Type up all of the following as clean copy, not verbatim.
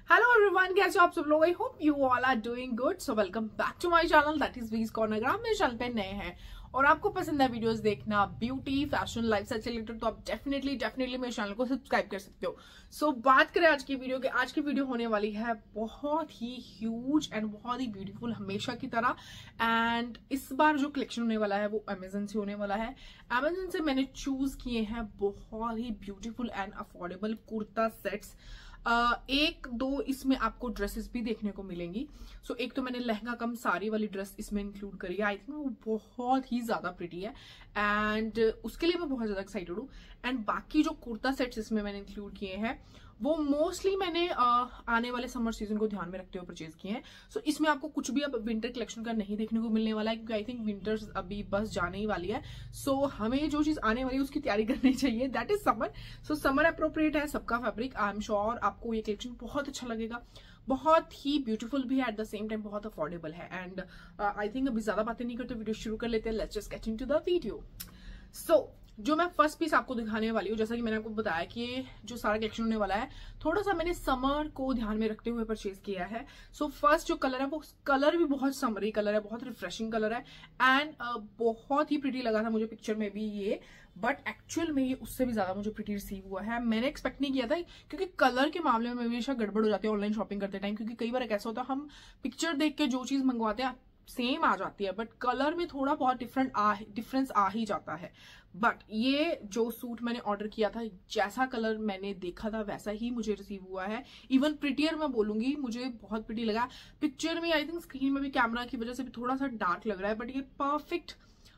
Hello everyone, कैसे हो आप सब लोग। I hope you all are doing good. So welcome back to my channel, that is वीज कॉर्नर। अगर आप मेरे चैनल पे नए हैं और आपको पसंद है वीडियोस देखना ब्यूटी फैशन लाइफस्टाइल से रिलेटेड, तो आप डेफिनेटली मेरे चैनल को सब्सक्राइब कर सकते हो। सो बात करें आज की वीडियो की, आज की वीडियो होने वाली है बहुत ही ह्यूज एंड बहुत ही ब्यूटीफुल हमेशा की तरह। एंड इस बार जो कलेक्शन होने वाला है वो अमेजन से होने वाला है। अमेजन से मैंने चूज किए हैं बहुत ही beautiful and affordable kurta sets. एक दो इसमें आपको ड्रेसेस भी देखने को मिलेंगी। सो एक तो मैंने लहंगा कम साड़ी वाली ड्रेस इसमें इंक्लूड करी है। आई थिंक वो बहुत ही ज्यादा प्रिटी है एंड उसके लिए मैं बहुत ज्यादा एक्साइटेड हूँ। एंड बाकी जो कुर्ता सेट्स इसमें मैंने इंक्लूड किए हैं वो मोस्टली मैंने आने वाले समर सीजन को ध्यान में रखते हुए परचेज किए हैं। सो इसमें आपको कुछ भी अब विंटर कलेक्शन का नहीं देखने को मिलने वाला है, क्योंकि आई थिंक विंटर्स अभी बस जाने ही वाली है। सो हमें जो चीज आने वाली है उसकी तैयारी करनी चाहिए, that is summer. So summer appropriate है सबका फैब्रिक। आई एम श्योर आपको ये कलेक्शन बहुत अच्छा लगेगा। बहुत ही ब्यूटीफुल भी है, एट द सेम टाइम बहुत अफोर्डेबल है। एंड आई थिंक अभी ज्यादा बातें नहीं करते, वीडियो शुरू कर लेते हैं। Let's just get into the video. So जो मैं फर्स्ट पीस आपको दिखाने वाली हूँ, जैसा कि मैंने आपको बताया कि ये जो सारा कलेक्शन होने वाला है थोड़ा सा मैंने समर को ध्यान में रखते हुए परचेज किया है। सो फर्स्ट जो कलर है वो कलर भी बहुत समरी कलर है, बहुत रिफ्रेशिंग कलर है एंड बहुत ही प्रिटी लगा था मुझे पिक्चर में भी ये, बट एक्चुअल में ये उससे भी ज्यादा मुझे प्रिटी रिसीव हुआ है। मैंने एक्सपेक्ट नहीं किया था, क्योंकि कलर के मामले में हमेशा गड़बड़ हो जाती है ऑनलाइन शॉपिंग करते टाइम, क्योंकि कई बार ऐसा होता है हम पिक्चर देख के जो चीज मंगवाते हैं सेम आ जाती है, बट कलर में थोड़ा बहुत डिफरेंस आ ही जाता है। बट ये जो सूट मैंने ऑर्डर किया था, जैसा कलर मैंने देखा था वैसा ही मुझे रिसीव हुआ है। इवन प्रिटियर मैं बोलूंगी, मुझे बहुत प्रिटी लगा। पिक्चर में आई थिंक स्क्रीन में भी कैमरा की वजह से भी थोड़ा सा डार्क लग रहा है, बट ये परफेक्ट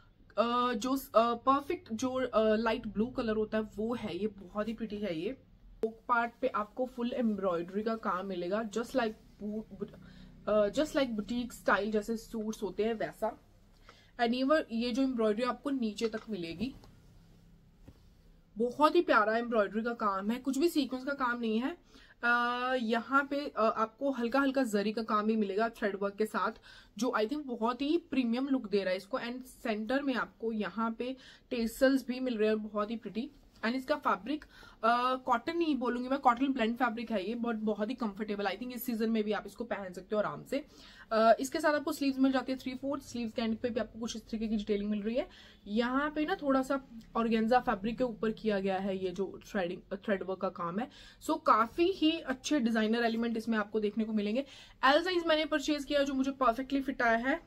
जो लाइट ब्लू कलर होता है वो है। ये बहुत ही प्रिटी है। ये पार्ट पे आपको फुल एम्ब्रॉयडरी का काम मिलेगा, जस्ट लाइक बुटीक स्टाइल जैसे सूट्स होते हैं वैसा। एंड ये जो एम्ब्रॉयडरी आपको नीचे तक मिलेगी, बहुत ही प्यारा एम्ब्रॉयडरी का काम है, कुछ भी सीक्वेंस का काम नहीं है। यहाँ पे आपको हल्का हल्का जरी का काम भी मिलेगा थ्रेड वर्क के साथ, जो आई थिंक बहुत ही प्रीमियम लुक दे रहा है इसको। एंड सेंटर में आपको यहाँ पे टेसल्स भी मिल रहे हैं, बहुत ही प्रिटी। एंड इसका फैब्रिक कॉटन नहीं बोलूंगी मैं, कॉटन ब्लेंड फैब्रिक है ये, बट बहुत ही कंफर्टेबल। आई थिंक इस सीजन में भी आप इसको पहन सकते हो आराम से। इसके साथ आपको स्लीव्स मिल जाती है 3/4 स्लीव्स के एंड पे भी आपको कुछ इस तरीके की डिटेलिंग मिल रही है। यहाँ पे ना थोड़ा सा ऑर्गेन्जा फैब्रिक के ऊपर किया गया है ये जो थ्रेड वर्क का काम है। सो काफी ही अच्छे डिजाइनर एलिमेंट इसमें आपको देखने को मिलेंगे। एल साइज मैंने परचेज किया जो मुझे परफेक्टली फिट आया है।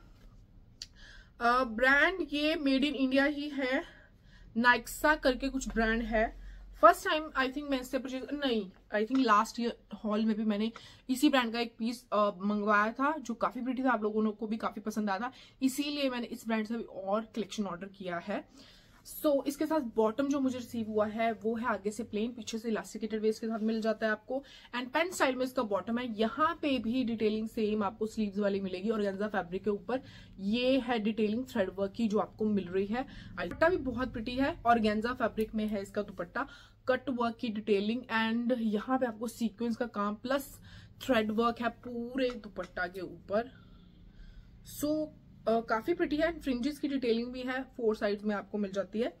ब्रांड ये मेड इन इंडिया ही है, नाइक्सा करके कुछ ब्रांड है। फर्स्ट टाइम आई थिंक मैं इससे परचेज नहीं, I think last year haul में भी मैंने इसी ब्रांड का एक पीस मंगवाया था जो काफी प्रिटी था, आप लोगों को भी काफी पसंद आया था, इसीलिए मैंने इस ब्रांड से भी और कलेक्शन ऑर्डर किया है। सो इसके साथ बॉटम जो मुझे रिसीव हुआ है वो है आगे से प्लेन, पीछे से इलास्टिकेटेड वेस्ट के साथ मिल जाता है आपको। एंड पेन स्टाइल में इसका बॉटम है। यहाँ पे भी डिटेलिंग सेम आपको स्लीव्स वाली मिलेगी ऑर्गेन्जा फैब्रिक के ऊपर। ये है डिटेलिंग थ्रेड वर्क की जो आपको मिल रही है। दुपट्टा भी बहुत प्रिटी है, ऑर्गेन्जा फैब्रिक में है इसका दुपट्टा, कट वर्क की डिटेलिंग एंड यहाँ पे आपको सीक्वेंस का काम प्लस थ्रेड वर्क है पूरे दुपट्टा के ऊपर। सो काफी प्रिटी है। फ्रिंजेस की डिटेलिंग भी है, 4 साइड्स में आपको मिल जाती है।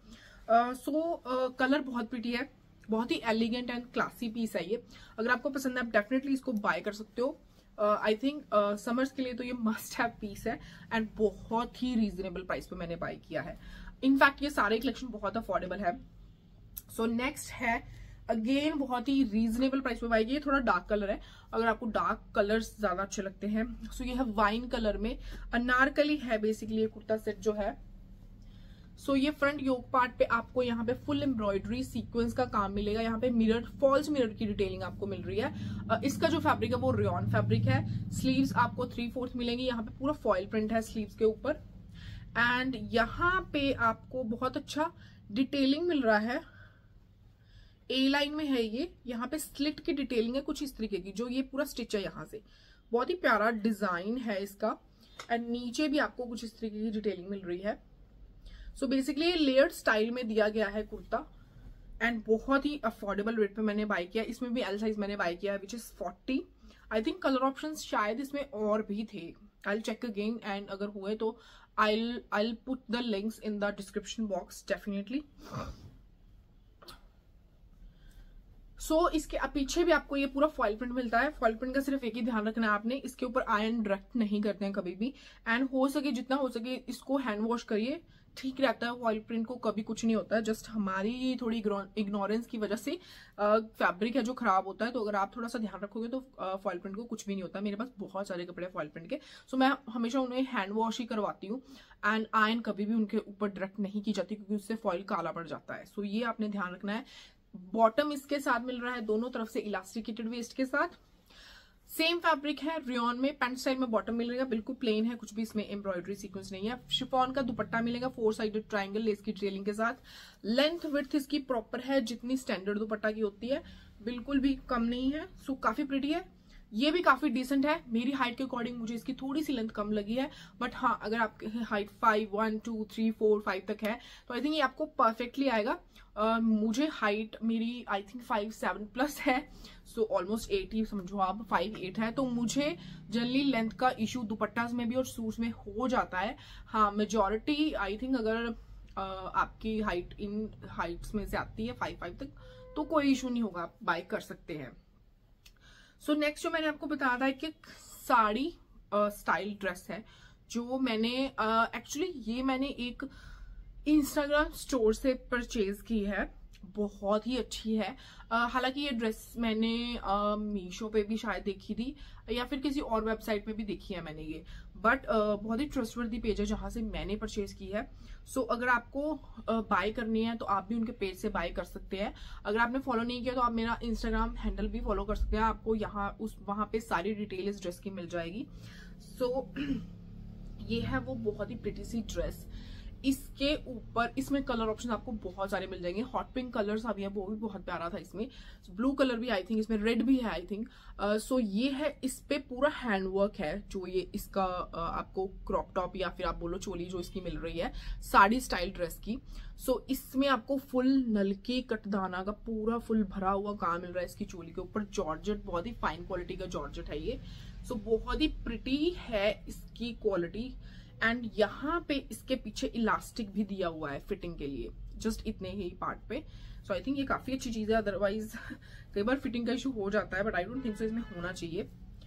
कलर बहुत प्रिटी है, बहुत ही एलिगेंट एंड क्लासी पीस है ये। अगर आपको पसंद है आप डेफिनेटली इसको बाय कर सकते हो। आई थिंक समर्स के लिए तो ये मस्ट हैव पीस है एंड बहुत ही रीजनेबल प्राइस पे मैंने बाय किया है। इनफैक्ट ये सारे कलेक्शन बहुत अफोर्डेबल है। सो नेक्स्ट है अगेन बहुत ही रीजनेबल प्राइस पे बाय किया, थोड़ा डार्क कलर है अगर आपको डार्क कलर्स ज्यादा अच्छे लगते हैं। सो ये है वाइन कलर में, अनारकली है बेसिकली ये कुर्ता सेट जो है। सो ये फ्रंट योक पार्ट पे आपको यहाँ पे फुल एम्ब्रॉयडरी सीक्वेंस का काम मिलेगा। यहाँ पे मिरर, फॉल्स मिरर की डिटेलिंग आपको मिल रही है। इसका जो फैब्रिक है वो रेयॉन फैब्रिक है। स्लीव्स आपको 3/4 मिलेंगी, यहाँ पे पूरा फॉइल प्रिंट है स्लीव्स के ऊपर। एंड यहाँ पे आपको बहुत अच्छा डिटेलिंग मिल रहा है, ए लाइन में है ये। यहाँ पे स्लिट की डिटेलिंग है कुछ इस तरीके की, जो ये पूरा स्टिच है यहाँ से। बहुत ही प्यारा डिजाइन है इसका। एंड नीचे भी आपको कुछ इस तरीके की डिटेलिंग मिल रही है। सो बेसिकली ये लेयर्ड स्टाइल में दिया गया है कुर्ता एंड बहुत ही अफोर्डेबल रेट पे मैंने बाय किया। इसमें भी एल साइज मैंने बाय किया which is 40। I think colour options शायद इसमें और भी थे, आई चेक अगेन एंड अगर हुए तो I put the links in the description box definitely. So इसके पीछे भी आपको ये पूरा फॉइल प्रिंट मिलता है। फॉइल प्रिंट का सिर्फ एक ही ध्यान रखना है आपने, इसके ऊपर आयरन डायरेक्ट नहीं करते हैं कभी भी, एंड हो सके जितना हो सके इसको हैंड वॉश करिए, ठीक रहता है। फॉइल प्रिंट को कभी कुछ नहीं होता है, जस्ट हमारी थोड़ी इग्नोरेंस की वजह से फैब्रिक है जो खराब होता है। तो अगर आप थोड़ा सा ध्यान रखोगे तो फॉइल प्रिंट को कुछ भी नहीं होता। मेरे पास बहुत सारे कपड़े फॉइल प्रिंट के, सो मैं हमेशा उन्हें हैंड वॉश ही करवाती हूँ, एंड आयरन कभी भी उनके ऊपर डायरेक्ट नहीं की जाती क्योंकि उससे फॉइल काला पड़ जाता है। सो ये आपने ध्यान रखना है। बॉटम इसके साथ मिल रहा है दोनों तरफ से इलास्टिकेटेड वेस्ट के साथ। सेम फैब्रिक है रियॉन में, पैंट स्टाइल में बॉटम मिलेगा, बिल्कुल प्लेन है, कुछ भी इसमें एम्ब्रॉयडरी सीक्वेंस नहीं है। शिफॉन का दुपट्टा मिलेगा 4 साइडेड ट्रायंगल लेस की डिटेलिंग के साथ। लेंथ विड्थ इसकी प्रॉपर है जितनी स्टैंडर्ड दुपट्टा की होती है, बिल्कुल भी कम नहीं है। सो काफी प्रिटी है, ये भी काफी डिसेंट है। मेरी हाइट के अकॉर्डिंग मुझे इसकी थोड़ी सी लेंथ कम लगी है, बट हाँ अगर आपकी हाइट 5, 1, 2, 3, 4, 5 तक है तो आई थिंक ये आपको परफेक्टली आएगा। मुझे हाइट मेरी आई थिंक 5'7" प्लस है, सो ऑलमोस्ट 80 समझो आप, 5'8" है। तो मुझे जनरली लेंथ का इशू दुपट्टा में भी और सूट्स में हो जाता है। हाँ मेजोरिटी आई थिंक अगर आपकी हाइट इन हाइट्स में से आती है 5'5" तक तो कोई इशू नहीं होगा, आप बाय कर सकते हैं। सो नेक्स्ट जो मैंने आपको बताया था कि साड़ी स्टाइल ड्रेस है जो मैंने एक्चुअली ये मैंने एक इंस्टाग्राम स्टोर से परचेज की है, बहुत ही अच्छी है। हालांकि ये ड्रेस मैंने मीशो पे भी शायद देखी थी या फिर किसी और वेबसाइट पे भी देखी है मैंने ये, बट बहुत ही ट्रस्टवर्दी पेज है जहां से मैंने परचेज की है। सो अगर आपको बाय करनी है तो आप भी उनके पेज से बाय कर सकते हैं। अगर आपने फॉलो नहीं किया तो आप मेरा इंस्टाग्राम हैंडल भी फॉलो कर सकते हैं, आपको यहाँ वहां पे सारी डिटेल इस ड्रेस की मिल जाएगी। सो ये है वो बहुत ही प्रिटी सी ड्रेस। इसके ऊपर इसमें कलर ऑप्शन आपको बहुत सारे मिल जाएंगे। हॉट पिंक कलर सा भी है, वो भी बहुत प्यारा था। इसमें ब्लू कलर भी आई थिंक, इसमें रेड भी है आई थिंक। सो ये है, इस पे पूरा हैंडवर्क है जो ये इसका आपको क्रॉप टॉप या फिर आप बोलो चोली जो इसकी मिल रही है साड़ी स्टाइल ड्रेस की। सो इसमें आपको फुल नलकी कटदाना का पूरा फुल भरा हुआ काम मिल रहा है इसकी चोली के ऊपर। जॉर्जेट, बहुत ही फाइन क्वालिटी का जॉर्जेट है ये। सो बहुत ही प्रिटी है इसकी क्वालिटी, एंड यहाँ पे इसके पीछे इलास्टिक भी दिया हुआ है फिटिंग के लिए, जस्ट इतने ही पार्ट पे। सो आई थिंक ये काफी अच्छी चीज है। अदरवाइज कई बार फिटिंग का इशू हो जाता है, but I don't think so इसमें होना चाहिए।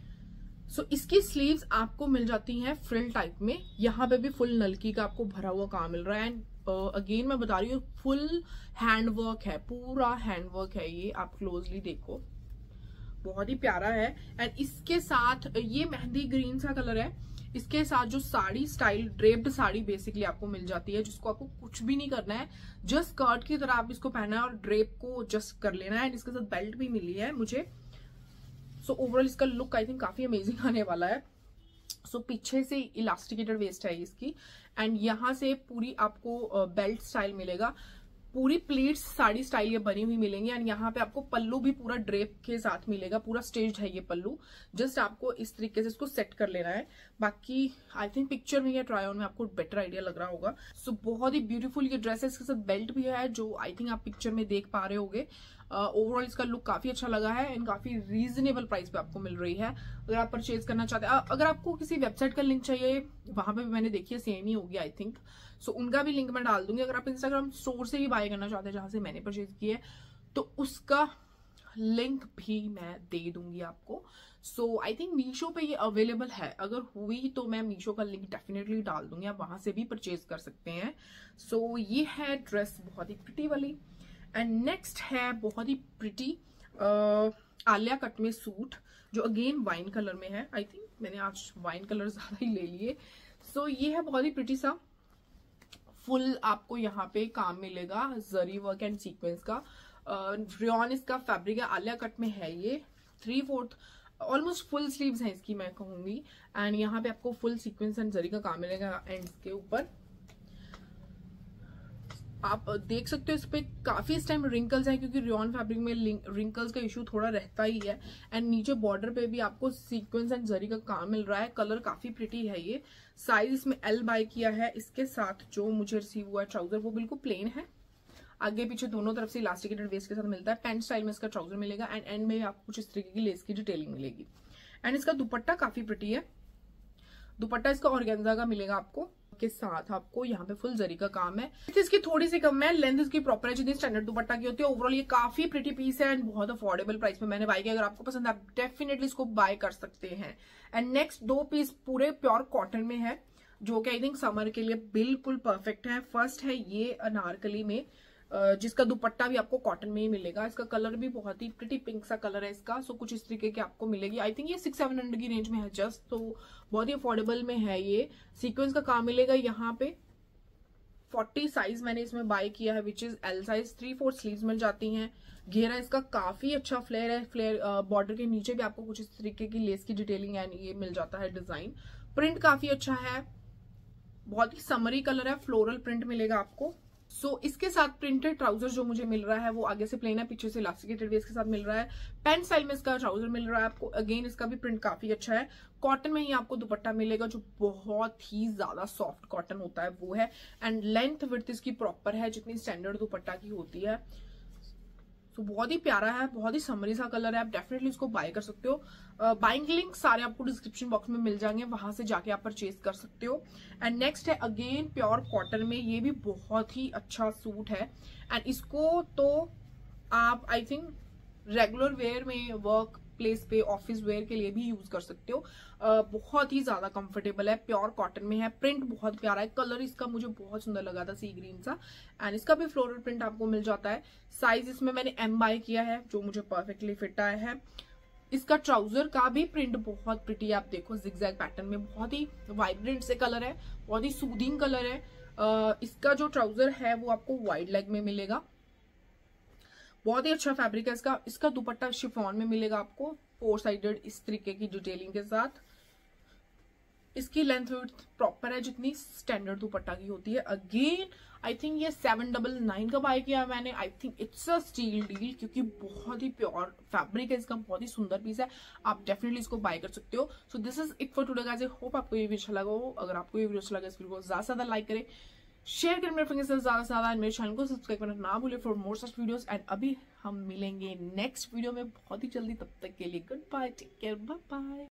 सो इसकी स्लीव्स आपको मिल जाती हैं फ्रिल टाइप में, यहाँ पे भी फुल नलकी का आपको भरा हुआ काम मिल रहा है। एंड अगेन मैं बता रही हूँ फुल हैंडवर्क है, पूरा हैंडवर्क है ये, आप क्लोजली देखो, बहुत ही प्यारा है। एंड इसके साथ ये मेहंदी ग्रीन सा कलर है, इसके साथ जो sari style draped sari basically आपको मिल जाती है, जिसको आपको कुछ भी नहीं करना है, जस्ट स्कर्ट की तरह आप इसको पहना है और ड्रेप को जस्ट कर लेना है। इसके साथ बेल्ट भी मिली है मुझे। सो ओवरऑल इसका लुक आई थिंक काफी अमेजिंग आने वाला है। सो पीछे से इलास्टिकेटेड वेस्ट है इसकी, एंड यहाँ से पूरी आपको बेल्ट स्टाइल मिलेगा, पूरी प्लीट्स साड़ी स्टाइल ये बनी हुई मिलेंगी। एंड यहाँ पे आपको पल्लू भी पूरा ड्रेप के साथ मिलेगा, पूरा स्टेज्ड है ये पल्लू, जस्ट आपको इस तरीके से इसको सेट कर लेना है। बाकी आई थिंक पिक्चर में या ट्राई ऑन में आपको बेटर आइडिया लग रहा होगा। सो बहुत ही ब्यूटीफुल ये ड्रेस है, इसके साथ बेल्ट भी है जो आई थिंक आप पिक्चर में देख पा रहे होगे। ओवरऑल इसका लुक काफी अच्छा लगा है एंड काफी रीजनेबल प्राइस पे आपको मिल रही है। अगर आप परचेज करना चाहते हैं, अगर आपको किसी वेबसाइट का लिंक चाहिए, वहां पे भी मैंने देखी है सेम ही होगी आई थिंक, सो उनका भी लिंक मैं डाल दूंगी। अगर आप इंस्टाग्राम स्टोर से ही बाय करना चाहते हैं जहां से मैंने परचेज की है, तो उसका लिंक भी मैं दे दूंगी आपको। सो आई थिंक मीशो पे ये अवेलेबल है, अगर हुई तो मैं मीशो का लिंक डेफिनेटली डाल दूंगी, आप वहां से भी परचेज कर सकते हैं। सो ये है ड्रेस बहुत ही प्रिटी वाली। एंड नेक्स्ट है बहुत ही प्रिटी आलिया कट में सूट, जो अगेन वाइन कलर में है। आई थिंक मैंने आज वाइन कलर ज्यादा ही ले लिए। सो ये है बहुत ही प्रिटी सा, फुल आपको यहाँ पे काम मिलेगा जरी वर्क एंड सीक्वेंस का। रियॉन इसका फैब्रिक है, आलिया कट में है ये, 3/4 ऑलमोस्ट फुल स्लीव्स हैं इसकी मैं कहूंगी। एंड यहाँ पे आपको फुल सीक्वेंस एंड जरी का काम मिलेगा एंड के ऊपर आप देख सकते हो इस पे काफी इस टाइम रिंकल्स हैं, क्योंकि रियॉन फैब्रिक में रिंकल्स का इशू थोड़ा रहता ही है। एंड नीचे बॉर्डर पे भी आपको सीक्वेंस एंड जरी का काम मिल रहा है। कलर काफी प्रिटी है ये। साइज इसमें एल बाय किया है। इसके साथ जो मुझे रिसीव हुआ है ट्राउजर वो बिल्कुल प्लेन है, आगे पीछे दोनों तरफ से इलास्टिकेटेड वेस्ट के साथ मिलता है। पैंट स्टाइल में इसका ट्राउजर मिलेगा एंड एंड में आपको कुछ इस तरीके की लेस की डिटेलिंग मिलेगी। एंड इसका दुपट्टा काफी प्रिटी है, दुपट्टा इसका ऑर्गेन्जा का मिलेगा आपको, के साथ आपको यहाँ पे फुल जरी का काम है। इसकी थोड़ी सी कम है, लेंथ इसकी प्रॉपर है जितनी स्टैंडर्ड दुपट्टा की होती है। ओवरऑल ये काफी प्रिटी पीस है एंड बहुत अफोर्डेबल प्राइस में मैंने बाय किया। अगर आपको पसंद है आप डेफिनेटली इसको बाय कर सकते हैं। एंड नेक्स्ट 2 पीस पूरे प्योर कॉटन में है, जो कि आई थिंक समर के लिए बिल्कुल परफेक्ट है। फर्स्ट है ये अनारकली में, जिसका दुपट्टा भी आपको कॉटन में ही मिलेगा। इसका कलर भी बहुत ही प्रिटी पिंक सा कलर है इसका। सो कुछ इस तरीके की आपको मिलेगी। आई थिंक ये 600-700 की रेंज में है जस्ट, तो बहुत ही अफोर्डेबल में है ये। सीक्वेंस का काम मिलेगा यहाँ पे। 40 साइज मैंने इसमें बाय किया है, which is L size. 3/4 sleeves मिल जाती हैं। घेरा इसका काफी अच्छा फ्लेयर है। फ्लेयर बॉर्डर के नीचे भी आपको कुछ इस तरीके की लेस की डिटेलिंग एंड ये मिल जाता है डिजाइन। प्रिंट काफी अच्छा है, बहुत ही समरी कलर है, फ्लोरल प्रिंट मिलेगा आपको। इसके साथ प्रिंटेड ट्राउजर जो मुझे मिल रहा है वो आगे से प्लेन है, पीछे से इलास्टिकेटेड वेस्ट के साथ मिल रहा है। पैंट स्टाइल में इसका ट्राउजर मिल रहा है आपको। अगेन इसका भी प्रिंट काफी अच्छा है। कॉटन में ही आपको दुपट्टा मिलेगा जो बहुत ही ज्यादा सॉफ्ट कॉटन होता है वो है। एंड लेंथ विड्थ इसकी प्रॉपर है जितनी स्टैंडर्ड दुपट्टा की होती है। तो बहुत ही प्यारा है, बहुत ही समरी सा कलर है। आप डेफिनेटली इसको बाय कर सकते हो। बाइंग लिंक सारे आपको डिस्क्रिप्शन बॉक्स में मिल जाएंगे, वहां से जाके आप परचेज कर सकते हो। एंड नेक्स्ट है अगेन प्योर कॉटन में, ये भी बहुत ही अच्छा सूट है। एंड इसको तो आप आई थिंक रेगुलर वेयर में, वर्क प्लेस पे, ऑफिस वेयर के लिए भी यूज कर सकते हो। बहुत ही ज्यादा कंफर्टेबल है, प्योर कॉटन में है। प्रिंट बहुत प्यारा है, कलर इसका मुझे बहुत सुंदर लगा था, सी ग्रीन सा। एंड इसका भी फ्लोरल प्रिंट आपको मिल जाता है। साइज इसमें मैंने M बाय किया है, जो मुझे परफेक्टली फिट आया है। इसका ट्राउजर का भी प्रिंट बहुत प्रिटी है, आप देखो जिगजैग पैटर्न में, बहुत ही वाइब्रेंट से कलर है, बहुत ही सूदिंग कलर है। इसका जो ट्राउजर है वो आपको वाइड लेग में मिलेगा, बहुत ही अच्छा फैब्रिक है इसका। इसका दुपट्टा शिफॉन में मिलेगा आपको, 4 साइडेड इस तरीके की डिटेलिंग के साथ। इसकी लेंथ विड्थ प्रॉपर है जितनी स्टैंडर्ड दुपट्टा की होती है। अगेन आई थिंक ये 799 का बाय किया मैंने। I think it's a steal deal, क्योंकि बहुत ही प्योर फैब्रिक है इसका, बहुत ही सुंदर पीस है। आप डेफिनेटली इसको बाय कर सकते हो। So this is it for today guys. I hope आपको ये वीडियो अच्छा लगा हो। अगर आपको ये वीडियो अच्छा लगा, इस वीडियो को ज्यादा से ज्यादा लाइक करें, शेयर करें मेरे फ्रेंड्स से ज्यादा से ज्यादा। मेरे चैनल को सब्सक्राइब करना ना भूले for more such videos. And अभी हम मिलेंगे नेक्स्ट वीडियो में बहुत ही जल्दी, तब तक के लिए good bye, take care, bye bye.